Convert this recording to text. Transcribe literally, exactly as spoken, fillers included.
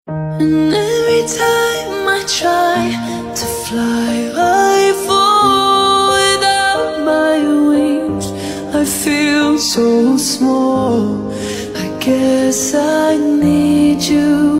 And every time I try to fly, I fall without my wings. I feel so small. I guess I need you.